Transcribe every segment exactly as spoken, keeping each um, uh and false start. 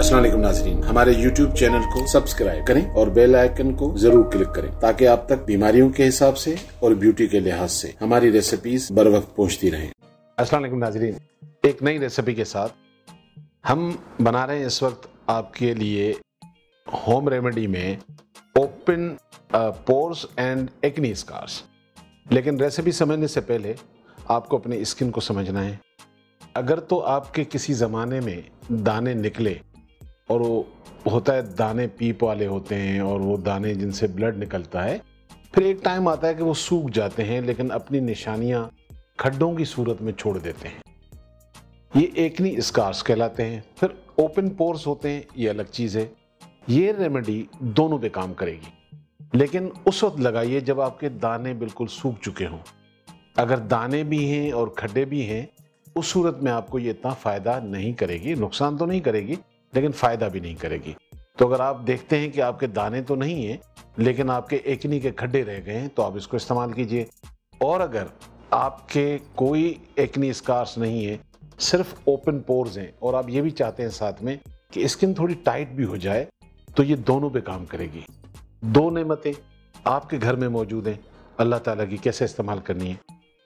अस्सलाम वालेकुम नाज़रीन, हमारे यूट्यूब चैनल को सब्सक्राइब करें और बेल आइकन को जरूर क्लिक करें ताकि आप तक बीमारियों के हिसाब से और ब्यूटी के लिहाज से हमारी रेसिपीज बर वक्त पहुँचती रहें। अस्सलाम वालेकुम नाज़रीन, एक नई रेसिपी के साथ हम बना रहे हैं इस वक्त आपके लिए होम रेमेडी में open pores and acne scars. लेकिन रेसिपी समझने से पहले आपको अपने स्किन को समझना है। अगर तो आपके किसी ज़माने में दाने निकले और वो होता है दाने पीप वाले होते हैं और वो दाने जिनसे ब्लड निकलता है, फिर एक टाइम आता है कि वो सूख जाते हैं लेकिन अपनी निशानियां खड्डों की सूरत में छोड़ देते हैं। ये एक्नी स्कार्स कहलाते हैं। फिर ओपन पोर्स होते हैं, ये अलग चीज़ है। ये रेमेडी दोनों पे काम करेगी, लेकिन उस वक्त लगाइए जब आपके दाने बिल्कुल सूख चुके हों। अगर दाने भी हैं और खड्डे भी हैं, उस सूरत में आपको ये इतना फ़ायदा नहीं करेगी। नुकसान तो नहीं करेगी लेकिन फ़ायदा भी नहीं करेगी। तो अगर आप देखते हैं कि आपके दाने तो नहीं हैं लेकिन आपके एक्नी के खड्डे रह गए हैं, तो आप इसको इस्तेमाल कीजिए। और अगर आपके कोई एक्नी स्कार्स नहीं है, सिर्फ ओपन पोर्स हैं और आप ये भी चाहते हैं साथ में कि स्किन थोड़ी टाइट भी हो जाए, तो ये दोनों पे काम करेगी। दो नेमतें आपके घर में मौजूद हैं अल्लाह ताला की, कैसे इस्तेमाल करनी है।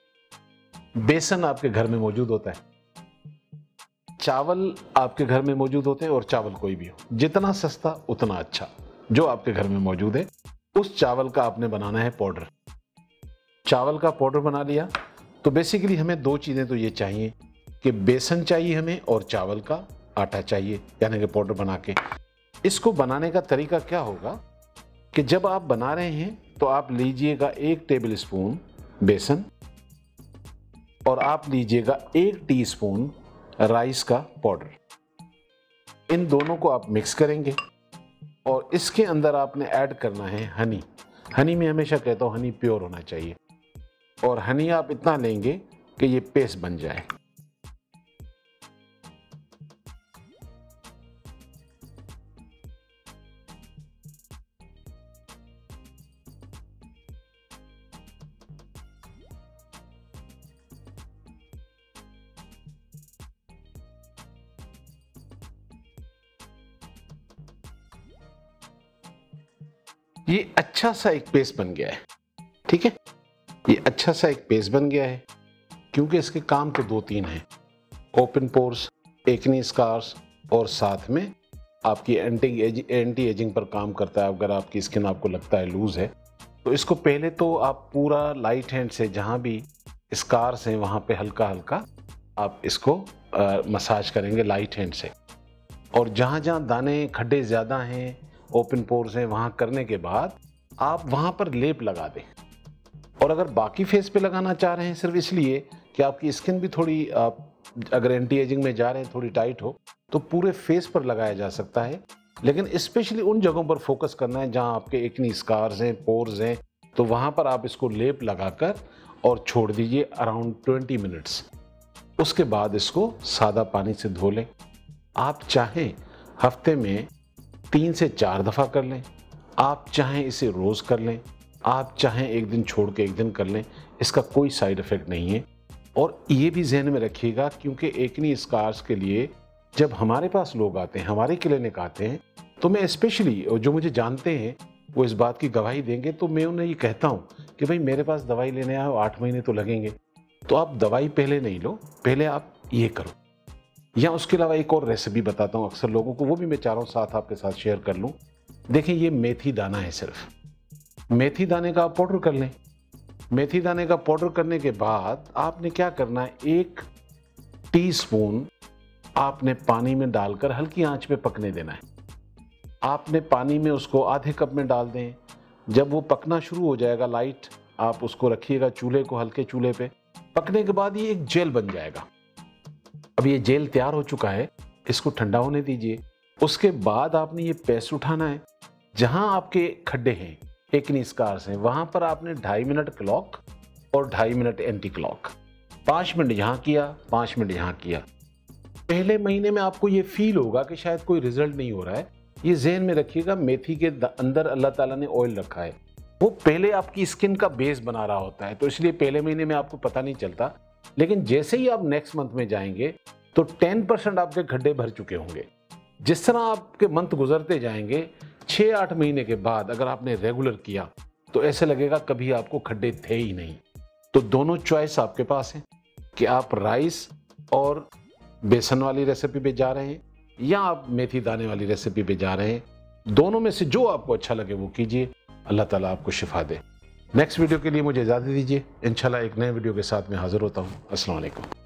बेसन आपके घर में मौजूद होता है, चावल आपके घर में मौजूद होते हैं, और चावल कोई भी हो, जितना सस्ता उतना अच्छा, जो आपके घर में मौजूद है उस चावल का आपने बनाना है पाउडर। चावल का पाउडर बना लिया तो बेसिकली हमें दो चीज़ें तो ये चाहिए कि बेसन चाहिए हमें और चावल का आटा चाहिए, यानी कि पाउडर बना के। इसको बनाने का तरीका क्या होगा कि जब आप बना रहे हैं तो आप लीजिएगा एक टेबल स्पून बेसन और आप लीजिएगा एक टीस्पून राइस का पाउडर। इन दोनों को आप मिक्स करेंगे और इसके अंदर आपने ऐड करना है हनी। हनी में हमेशा कहता हूँ हनी प्योर होना चाहिए, और हनी आप इतना लेंगे कि ये पेस्ट बन जाए। ये अच्छा सा एक पेस्ट बन गया है, ठीक है। ये अच्छा सा एक पेस्ट बन गया है क्योंकि इसके काम तो दो तीन हैं, ओपन पोर्स, एक्नी स्कार्स, और साथ में आपकी एंटी एज, एंटी एजिंग पर काम करता है। अगर आपकी स्किन आपको लगता है लूज है, तो इसको पहले तो आप पूरा लाइट हैंड से जहाँ भी स्कार्स हैं वहाँ पे हल्का हल्का आप इसको आ, मसाज करेंगे लाइट हैंड से। और जहाँ जहाँ दाने खड्डे ज़्यादा हैं, ओपन पोर्स हैं, वहाँ करने के बाद आप वहाँ पर लेप लगा दें। और अगर बाकी फेस पे लगाना चाह रहे हैं सिर्फ इसलिए कि आपकी स्किन भी थोड़ी, आप अगर एंटी एजिंग में जा रहे हैं, थोड़ी टाइट हो, तो पूरे फेस पर लगाया जा सकता है। लेकिन स्पेशली उन जगहों पर फोकस करना है जहाँ आपके एक्नी स्कार्स हैं, पोर्स हैं, तो वहाँ पर आप इसको लेप लगाकर और छोड़ दीजिए अराउंड ट्वेंटी मिनट्स। उसके बाद इसको सादा पानी से धो लें। आप चाहें हफ्ते में तीन से चार दफ़ा कर लें, आप चाहें इसे रोज़ कर लें, आप चाहें एक दिन छोड़ के एक दिन कर लें, इसका कोई साइड इफ़ेक्ट नहीं है। और ये भी जहन में रखिएगा क्योंकि एक्नी स्कार्स के लिए जब हमारे पास लोग आते हैं, हमारे क्लिनिक आते हैं, तो मैं स्पेशली, और जो मुझे जानते हैं वो इस बात की गवाही देंगे, तो मैं उन्हें ये कहता हूँ कि भाई मेरे पास दवाई लेने आओ, आठ महीने तो लगेंगे, तो आप दवाई पहले नहीं लो, पहले आप ये करो। या उसके अलावा एक और रेसिपी बताता हूँ अक्सर लोगों को, वो भी मैं चाह रहा हूँ साथ आपके साथ शेयर कर लूँ। देखें, ये मेथी दाना है, सिर्फ मेथी दाने का आप पाउडर कर लें। मेथी दाने का पाउडर करने के बाद आपने क्या करना है, एक टीस्पून आपने पानी में डालकर हल्की आंच पे पकने देना है। आपने पानी में उसको आधे कप में डाल दें। जब वो पकना शुरू हो जाएगा लाइट, आप उसको रखिएगा चूल्हे को, हल्के चूल्हे पे। पकने के बाद ये एक जेल बन जाएगा। अब ये जेल तैयार हो चुका है, इसको ठंडा होने दीजिए। उसके बाद आपने ये पेस्ट उठाना है, जहां आपके खड्डे हैं, एक्नी स्कार्स हैं, वहां पर आपने ढाई मिनट क्लॉक और ढाई मिनट एंटी क्लॉक, पाँच मिनट यहाँ किया, पाँच मिनट यहाँ किया। पहले महीने में आपको ये फील होगा कि शायद कोई रिजल्ट नहीं हो रहा है। ये ज़हन में रखिएगा, मेथी के अंदर अल्लाह ताला ने ऑयल रखा है, वो पहले आपकी स्किन का बेस बना रहा होता है, तो इसलिए पहले महीने में आपको पता नहीं चलता। लेकिन जैसे ही आप नेक्स्ट मंथ में जाएंगे तो टेन परसेंट आपके खड्डे भर चुके होंगे। जिस तरह आपके मंथ गुजरते जाएंगे, छः आठ महीने के बाद अगर आपने रेगुलर किया तो ऐसे लगेगा कभी आपको खड्डे थे ही नहीं। तो दोनों चॉइस आपके पास है कि आप राइस और बेसन वाली रेसिपी पे जा रहे हैं या आप मेथी दाने वाली रेसिपी पे जा रहे हैं। दोनों में से जो आपको अच्छा लगे वो कीजिए। अल्लाह ताला आपको शिफा दे। नेक्स्ट वीडियो के लिए मुझे इजाज़त दीजिए। इंशाल्लाह एक नए वीडियो के साथ मैं हाजिर होता हूँ। अस्सलाम वालेकुम।